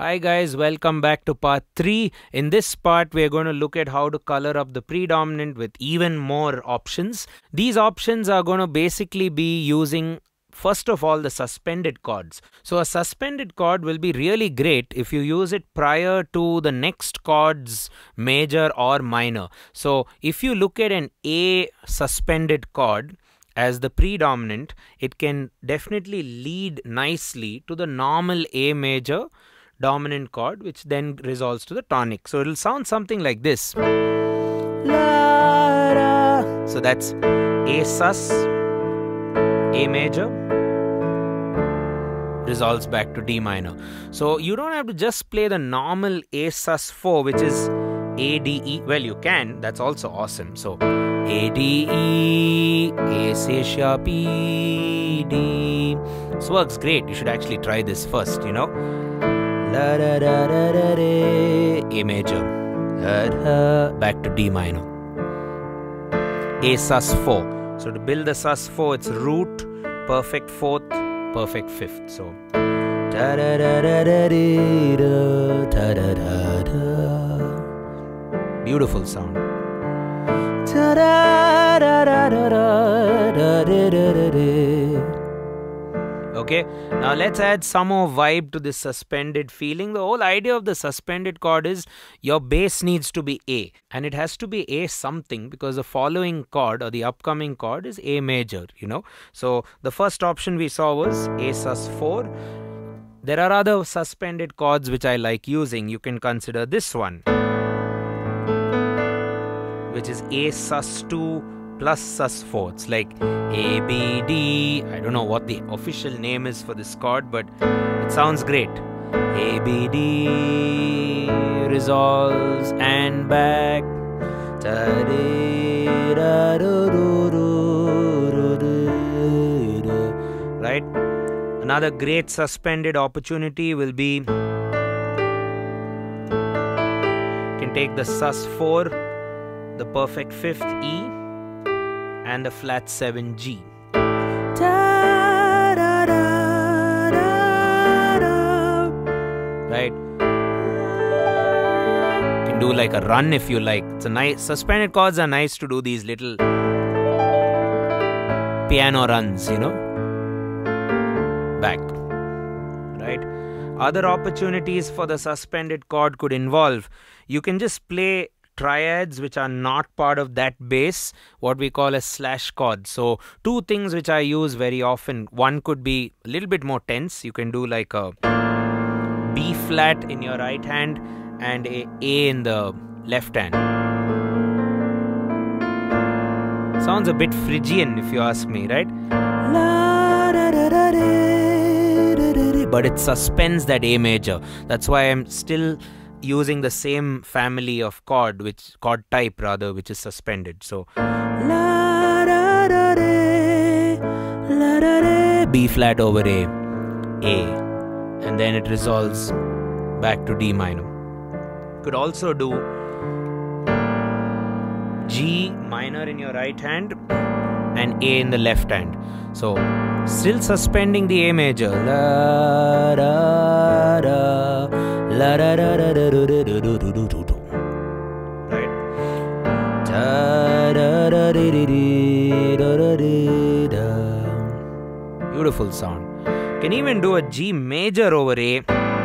Hi guys, welcome back to part 3. In this part, we're going to look at how to color up the predominant with even more options. These options are going to basically be using, first of all, the suspended chords. So a suspended chord will be really great if you use it prior to the next chords, major or minor. So if you look at an A suspended chord as the predominant, it can definitely lead nicely to the normal A major dominant chord, which then resolves to the tonic. So it'll sound something like this. La, ra. So that's A sus, A major, resolves back to D minor. So you don't have to just play the normal A sus 4, which is A, D, E. Well, you can. That's also awesome. So A, D, E, A, C sharp, E, D. This works great. You should actually try this first, you know. La, da, da, da, da, da, A major, da, da, back to D minor, A sus 4. So to build the sus 4, it's root, perfect 4th, perfect 5th. So da, da, da, da, da, da, da, da, da, da. Beautiful sound. Da, da, da, da, da, da, da, da, da. Okay, now let's add some more vibe to this suspended feeling. The whole idea of the suspended chord is your bass needs to be A, and it has to be A something, because the following chord or the upcoming chord is A major, you know. So the first option we saw was A sus 4. There are other suspended chords which I like using. You can consider this one, which is A sus 2 plus sus 4. It's like A, B, D. I don't know what the official name is for this chord, but it sounds great. A, B, D, resolves and back. Right? Another great suspended opportunity will be, you can take the sus 4, the perfect 5th E, and the flat 7 G. Da, da, da, da, da. Right? You can do like a run if you like. It's a nice, suspended chords are nice to do these little piano runs, you know, back. Right? Other opportunities for the suspended chord could involve, you can just play triads which are not part of that bass, what we call a slash chord. So two things which I use very often. One could be a little bit more tense. You can do like a B flat in your right hand and a A in the left hand. Sounds a bit Phrygian if you ask me, right? But it suspends that A major. That's why I'm still using the same family of chord, chord type rather, which is suspended. So la, da, da, de, la, da, de, B flat over A, and then it resolves back to D minor. Could also do G minor in your right hand and A in the left hand. So still suspending the A major. La, da, da, la, da, da, da, da, da, da, da, da, da, da. Right? Da, da, da, da, da, da, da, da. Beautiful sound. Can even do a G major over A,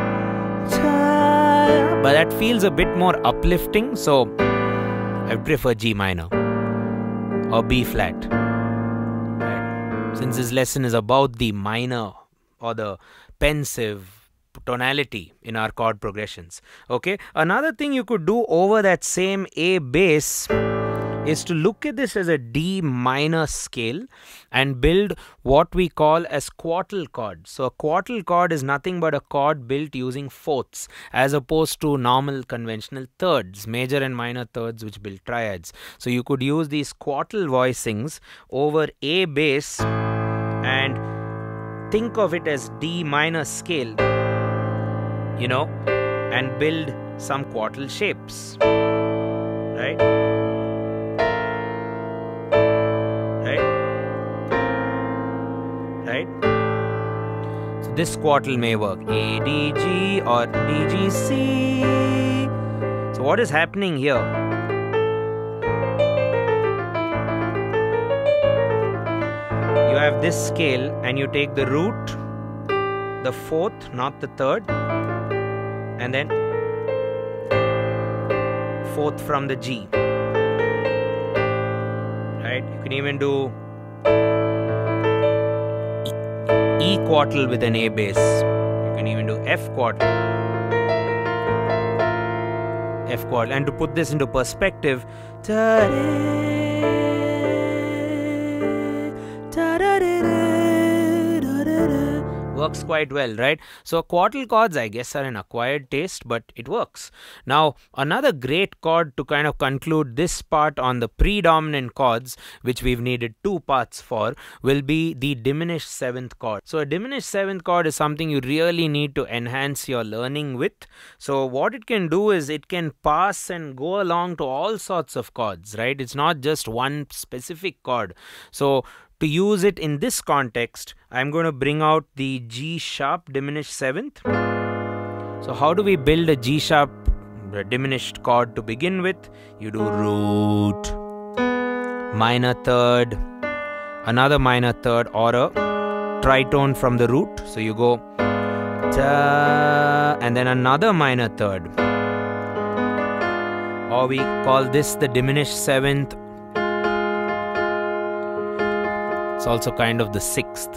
but that feels a bit more uplifting, so I prefer G minor or B flat. Right? Since this lesson is about the minor or the pensive tonality in our chord progressions. Okay, another thing you could do over that same A bass is to look at this as a D minor scale and build what we call as quartal chord. So a quartal chord is nothing but a chord built using fourths as opposed to normal conventional thirds, major and minor thirds, which build triads. So you could use these quartal voicings over A bass and think of it as D minor scale, you know, and build some quartal shapes, right? this quartal may work. A, D, G or D, G, C. So what is happening here? You have this scale and you take the root, the fourth, not the third, and then fourth from the G. Right? You can even do E quartal with an A bass. You can even do F quartal. F quartal. And to put this into perspective, works quite well, right? So quartal chords, I guess, are an acquired taste, but it works. Now, another great chord to kind of conclude this part on the predominant chords, which we've needed two parts for, will be the diminished seventh chord. So a diminished seventh chord is something you really need to enhance your learning with. So what it can do is it can pass and go along to all sorts of chords, right? It's not just one specific chord. So to use it in this context, I'm going to bring out the G sharp diminished seventh. So how do we build a G sharp diminished chord to begin with? You do root, minor third, another minor third, or a tritone from the root. So you go ta, and then another minor third. Or we call this the diminished seventh. It's also kind of the sixth.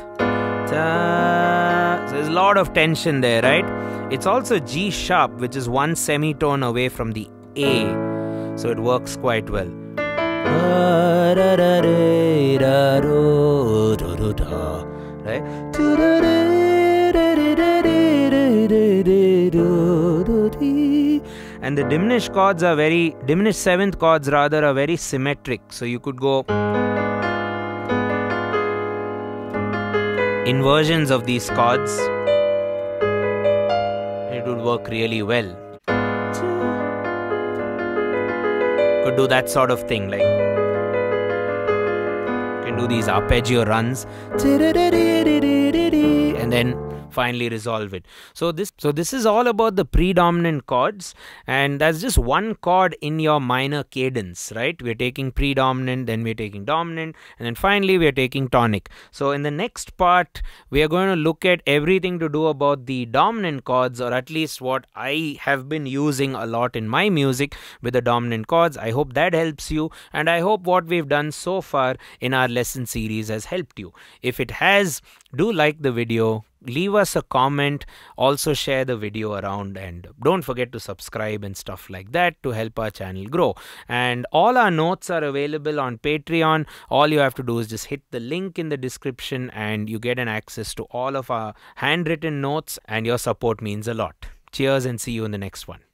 So there's a lot of tension there, right? It's also G sharp, which is one semitone away from the A. So it works quite well. Right? And the diminished chords are diminished seventh chords rather are very symmetric. So you could go inversions of these chords. It would work really well. Could do that sort of thing, like you can do these arpeggio runs and then finally resolve it. So this is all about the predominant chords, and that's just one chord in your minor cadence, right? We're taking predominant, then we're taking dominant, and then finally we're taking tonic. So in the next part, we are going to look at everything to do about the dominant chords, or at least what I have been using a lot in my music with the dominant chords. I hope that helps you, and I hope what we've done so far in our lesson series has helped you. If it has, do like the video, leave us a comment, also share the video around, and don't forget to subscribe and stuff like that to help our channel grow. And all our notes are available on Patreon. All you have to do is just hit the link in the description and you get an access to all of our handwritten notes, and your support means a lot. Cheers and see you in the next one.